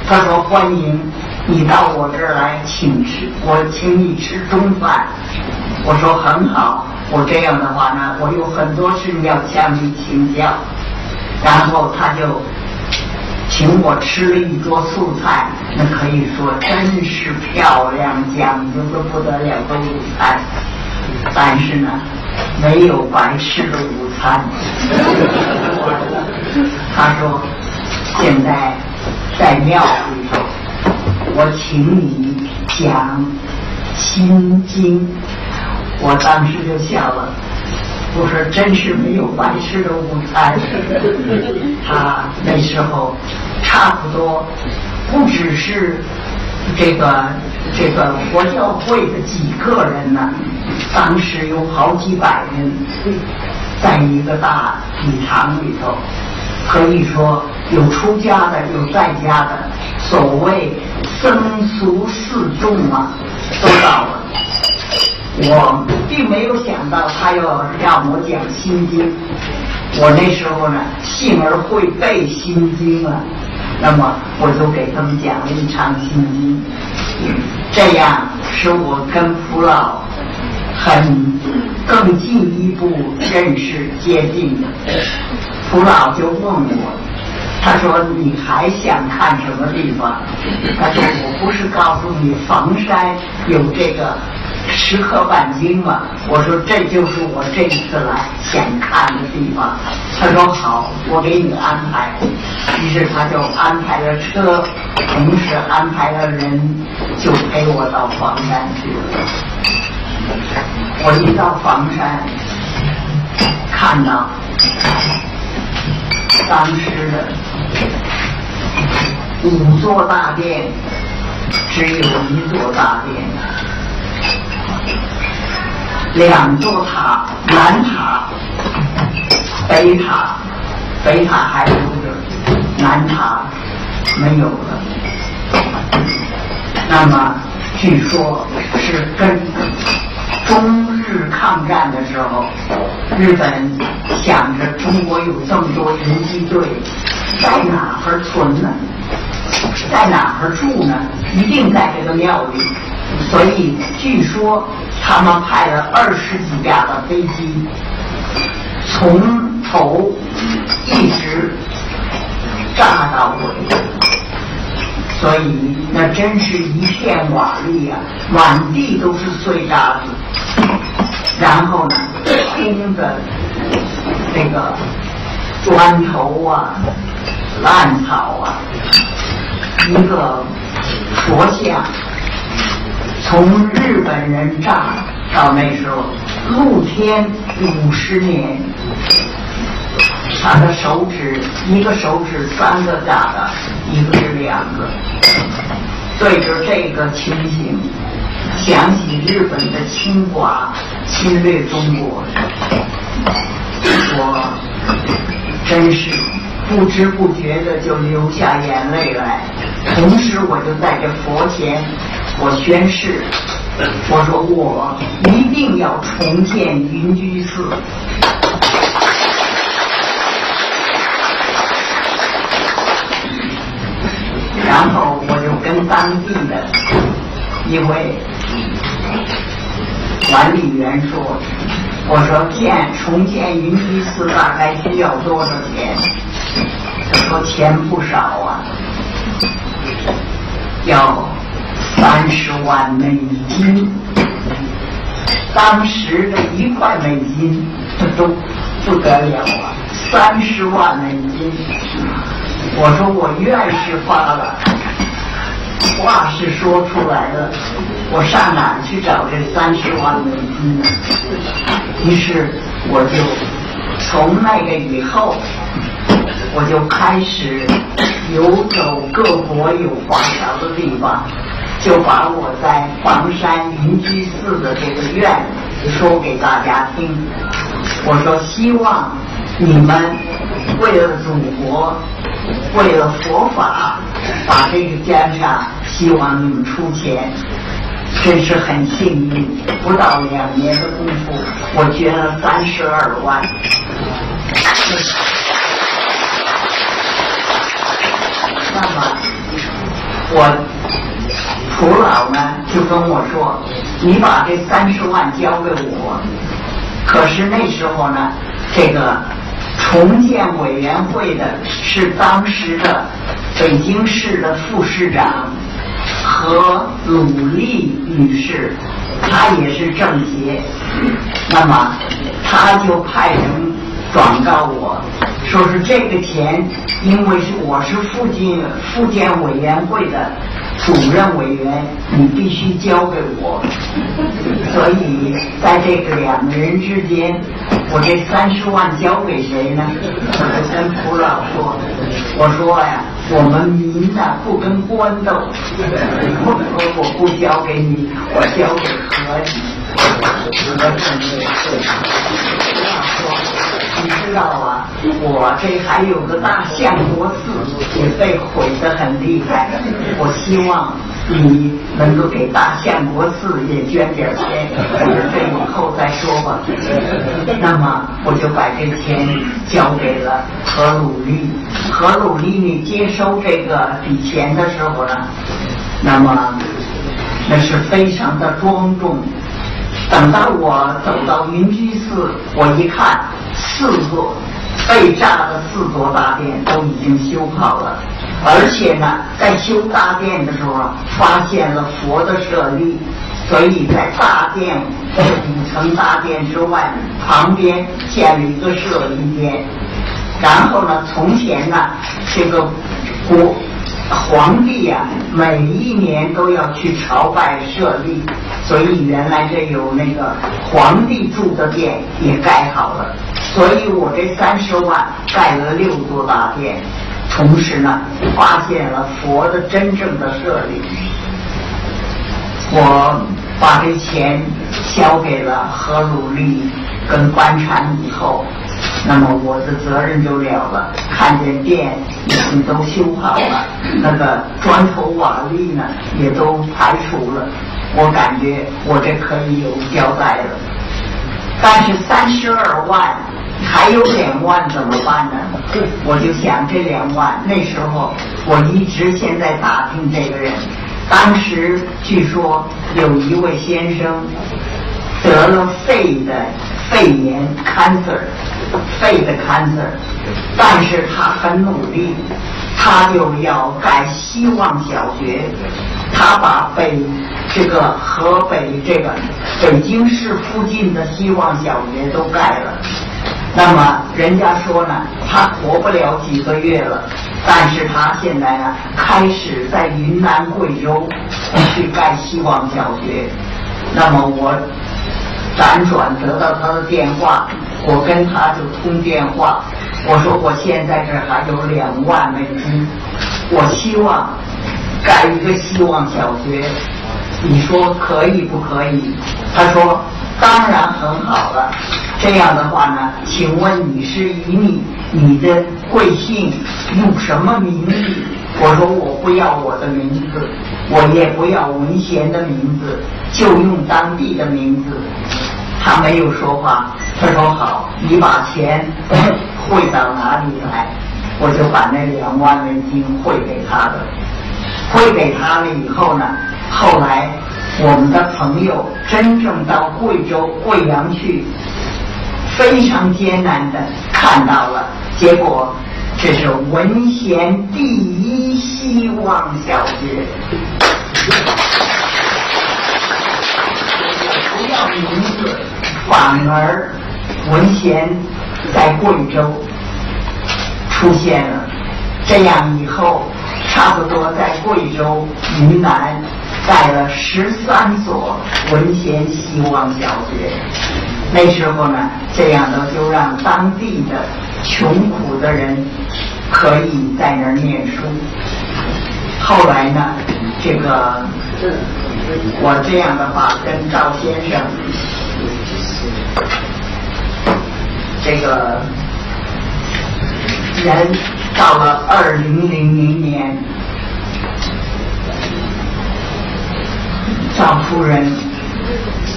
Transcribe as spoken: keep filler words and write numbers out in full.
他说欢迎你到我这儿来请吃，我请你吃中饭。我说很好，我这样的话呢，我有很多事要向你请教。然后他就请我吃了一桌素菜，那可以说真是漂亮，讲究的不得了的午餐。但是呢，没有白吃的午餐。他说现在在庙里头，我请你讲心经。我当时就笑了，我说真是没有白吃的午餐。他那时候差不多不只是这个这个佛教会的几个人呢，当时有好几百人在一个大礼堂里头，可以说有出家的，有在家的，所谓僧俗四众啊，都到了。我并没有想到他要让我讲心经，我那时候呢幸而会背心经了，那么我就给他们讲了一场心经，这样使我跟福老很更进一步认识接近的。福老就问我，他说你还想看什么地方？他说我不是告诉你房山有这个石刻板经嘛，我说这就是我这一次来想看的地方。他说好，我给你安排。于是他就安排了车，同时安排了人，就陪我到房山去了。我一到房山，看到当时的五座大殿，只有一座大殿。两座塔，南塔、北塔，北塔还留着，南塔没有了。那么据说是跟中日抗战的时候，日本想着中国有这么多游击队，在哪儿存呢？在哪儿住呢？一定在这个庙里。所以据说他们派了二十几架的飞机，从头一直炸到尾，所以那真是一片瓦砾啊，满地都是碎渣子。然后呢，空的这个砖头啊、烂草啊，一个佛像。从日本人炸到那时候，露天五十年，他的手指一个手指三个炸的，一个是两个。对着这个情形，想起日本的侵华侵略中国，我真是不知不觉的就流下眼泪来。同时我就在这佛前我宣誓，我说我一定要重建云居寺。然后我就跟当地的一位管理员说，我说建重建云居寺大概需要多少钱？他说钱不少啊，要三十万美金。当时的一块美金这都不得了啊，三十万美金。我说我愿是发了，话是说出来了，我上哪儿去找这三十万美金呢？于是我就从那个以后，我就开始游走各国有华侨的地方，就把我在房山云居寺的这个愿说给大家听。我说希望你们为了祖国，为了佛法，把这个捐上，希望你们出钱。真是很幸运，不到两年的功夫，我捐了三十二万。那么我蒲老呢就跟我说，你把这三十万交给我。可是那时候呢，这个重建委员会的是当时的北京市的副市长何鲁丽女士，她也是政协，那么她就派人转告我，说是这个钱，因为是我是附近附建委员会的主任委员，你必须交给我。所以在这个两个人之间，我这三十万交给谁呢？我就跟蒲老说，我说呀，我们民呐不跟官斗，我说我不交给你，我交给何你。何你你知道啊，我这还有个大相国寺也被毁得很厉害，我希望你能够给大相国寺也捐点钱，这以后再说吧。那么我就把这钱交给了何鲁丽。何鲁丽你接收这个笔钱的时候呢，那么那是非常的庄重。等到我走到云居寺，我一看，四座被炸的四座大殿都已经修好了，而且呢，在修大殿的时候啊，发现了佛的舍利，所以在大殿五层大殿之外，旁边建了一个舍利殿。然后呢，从前呢，这个国皇帝呀、啊，每一年都要去朝拜舍利，所以原来这有那个皇帝住的殿也盖好了。所以我这三十万盖了六座大殿，同时呢，发现了佛的真正的舍利。我把这钱交给了何鲁丽跟班禅以后，那么我的责任就了了。看见殿已经都修好了，那个砖头瓦砾呢也都排除了，我感觉我这可以有交代了。但是三十二万还有两万怎么办呢？我就想这两万，那时候我一直现在打听这个人，当时据说有一位先生得了肺的肺炎 cancer， 肺的 cancer， 但是他很努力，他就要盖希望小学，他把北这个河北这个北京市附近的希望小学都盖了。那么人家说呢，他活不了几个月了，但是他现在呢开始在云南贵州去盖希望小学。那么我辗转得到他的电话，我跟他就通电话，我说我现在这还有两万美金，我希望盖一个希望小学，你说可以不可以？他说当然很好了。这样的话呢，请问你是以你你的贵姓用什么名字？我说我不要我的名字，我也不要文贤的名字，就用当地的名字。他没有说话，他说好，你把钱汇到哪里来？我就把那两万美金汇给他的。汇给他了以后呢，后来我们的朋友真正到贵州贵阳去，非常艰难的看到了，结果这是文贤第一希望小学。不要名字，反而文贤在贵州出现了。这样以后，差不多在贵州、云南盖了十三所文贤希望小学。那时候呢，这样的就让当地的穷苦的人可以在那儿念书。后来呢，这个我这样的话跟赵先生，这个人到了二零零零年，赵夫人